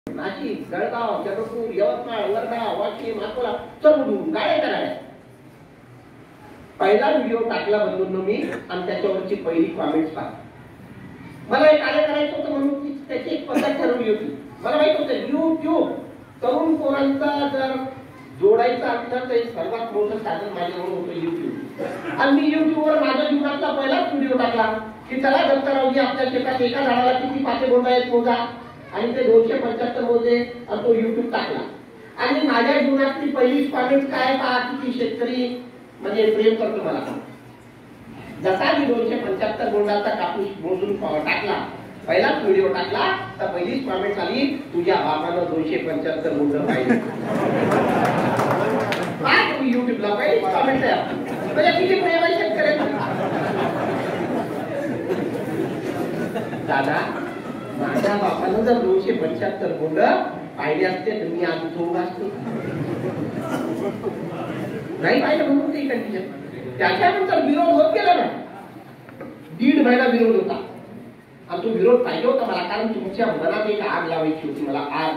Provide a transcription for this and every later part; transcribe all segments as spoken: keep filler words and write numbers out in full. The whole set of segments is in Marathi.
नाशिक, जळगाव, चंद्रपूर, यवतमाळ, वर्धा, वाशिम, अकोला चढून गाड्या करायला. पहिला व्हिडिओ टाकला बंधूंनो मी आणि त्याच्यावरची पहिली कॉमेंट्स पहा. मला एक कार्य करायचं होतं म्हणून त्याची एक पद्धत ठरवली होती. मला माहित होतं युट्यूब तरुण पोरांचा जर जोडायचा असलं तर सर्वात मोठं साधन माझ्याजवळ होतं युट्यूब. आणि मी युट्यूबवर माझ्या जीवनातला पहिलाच व्हिडिओ टाकला की चला दत्तरावजी आपल्या शेतात एका झाडाला किती पाते बोंड आहेत मोजा, आणि ते दोनशे पंच्याहत्तर मोजले आणि तो युट्यूब टाकला. आणि माझ्या जीवनातली पहिली कॉमेंट काय पहा, किती शेतकरी म्हणजे प्रेम करतो मला. जसा मी दोनशे पंच्याहत्तर बोंडाचा कापूस मोजून टाकला, पहिलाच व्हिडिओ टाकला, तर पहिलीच कॉमेंट आली, तुझ्या बाबानं दोनशे पंच्याहत्तर बोंड पाहिजे. काय तुम्ही युट्यूबला पहिलीच कॉमेंट आहे म्हणजे किती प्रेम आहे शेतकऱ्यांचं. दादा, माझ्या बापानं जर दोनशे पंच्याहत्तर बोंड पाहिले असते तर मी आज उठवून असतो नाही पाहिजे म्हणून ती कंडिशन. त्याच्यानंतर विरोध होत गेला ना, दीड महिना विरोध होता. आणि तो विरोध पाहिजे होता मला, कारण तुमच्या मनात एक आग लावायची होती मला. आग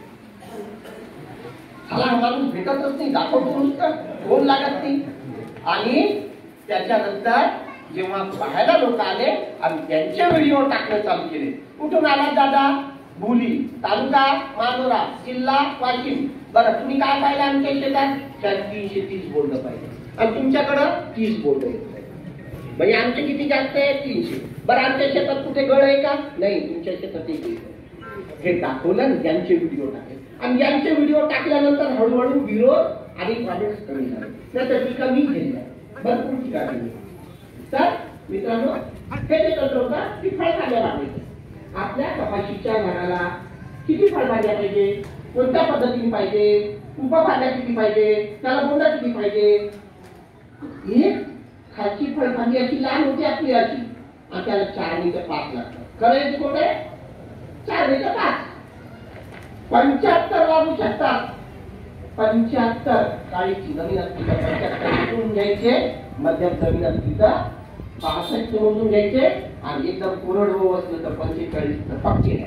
मला माणूस भेटतच नाही, दाखवतो नुसतं, फोन लागत नाही. आणि त्याच्यानंतर जेव्हा पाहायला लोक आले आणि त्यांचे व्हिडिओ टाकणं चालू केले. कुठून आला दादा? भुली, तालुका मानोरा, जिल्हा वाशिम. बरं, तुम्ही काय पाहिलं आमच्या शेतात? तीनशे तीस बोर्ड पाहिजे आणि तुमच्याकडं तीस बोर्ड आहेत. म्हणजे आमचे किती जास्त आहे? तीनशे. बरं, आमच्या शेतात कुठे गळ आहे का? नाही, तुमच्या शेतात एक. हे दाखवलं यांचे व्हिडिओ टाकले आणि यांचे व्हिडिओ टाकल्यानंतर हळूहळू विरोध आणि कॉमेंट्स कमी झाले. त्याच्या टीका मी घेतल्या, भरपूर टीका केली. तर मित्रांनो, हे जे तंत्र होता की फळभाज्या वाढवायचं. आपल्या कपाशीच्या झाडाला किती फळभाज्या पाहिजे, कोणत्या पद्धतीने पाहिजे, उपभाज्या किती पाहिजे, त्याला बोंड किती पाहिजे. एक खालची फळभाजी अशी लहान होती आपली अशी, आणि त्याला चार मीटर पाच लागतात. करायची कोण आहे? चार मीटर पाच. पंच्याहत्तर लागू शकतात. पंच्याहत्तर काळीची जमीन असतील तर पंच्याहत्तर घ्यायचे, मध्यम जमीन असतील तर पासष्ट मोजून घ्यायचे, आणि एकदम कोरडवाहू असलं तर पंचेचाळीस पक्के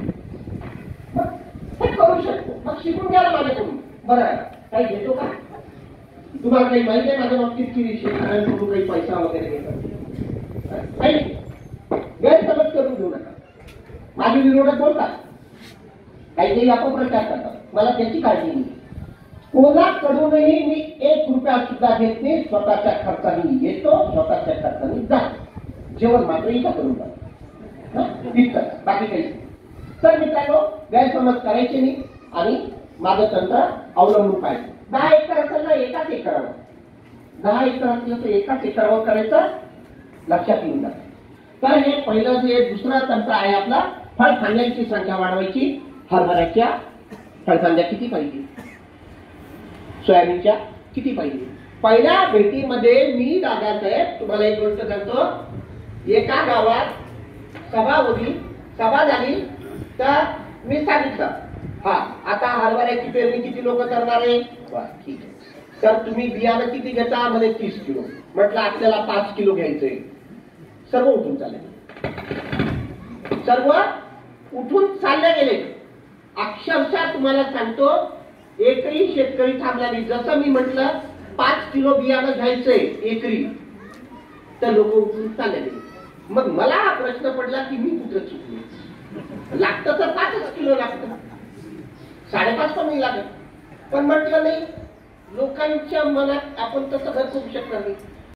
करू शकतो. मग शिकून घ्या माझ्याकडून. बरं, काही घेतो का? तुम्हाला काही माहिती आहे माझ्या बाबतीत की शेतकऱ्यांकडून काही पैसा वगैरे घेतात? काही गैरसमज करून घेऊ नका. माझे विरोधक बोलतात, काही काही अपप्रचार करतात, मला त्याची काळजी नाही. कोणाकडूनही मी एक रुपया सुद्धा घेत नाही. स्वतःच्या खर्चाने येतो, स्वतःच्या खर्चाने जातो. जेवण मात्र इथं करून जातो, इतकं, बाकी काही. तर मित्रांनो, गैरसमज करायचे नाही आणि माझं तंत्र अवलंबून पाहिजे. दहा एकर असेल ना एकाच एकरावर, दहा एकर असलं तर एकाच एकरावर करायचं, लक्षात येऊन जातं. तर हे पहिलं जे दुसरं तंत्र आहे आपला, फळफांद्यांची संख्या वाढवायची. हरभऱ्याच्या फळफांद्या किती पाहिजे, सोयाबीनच्या किती पाहिजे. पहिल्या भेटीमध्ये मी दादासाहेब तुम्हाला एक गोष्ट सांगतो, एका गावात सभा होती, सभा झाली तर मी सांगितलं, हा आता हरभऱ्याची पेरणी किती लोक करणार आहे? ठीक आहे, तर तुम्ही बियाणं किती घेता? म्हणे तीस किलो. म्हटलं आपल्याला पाच किलो घ्यायचंय. सर्व उठून चालले, सर्व उठून चालले गेले. अक्षरशः तुम्हाला सांगतो, एकही शेतकरी थांबला नाही. जसं मी म्हटलं पाच किलो बियाणं घ्यायचंय एकरी, तर लोक उठून चालले गेले. मग मला हा प्रश्न पडला की मी कुठं चुकलो. लागतं तर पाचच किलो लागतं, साडेपाच पण नाही लागत. पण म्हटलं नाही, लोकांच्या मनात आपण तसं घर करू शकणार नाही.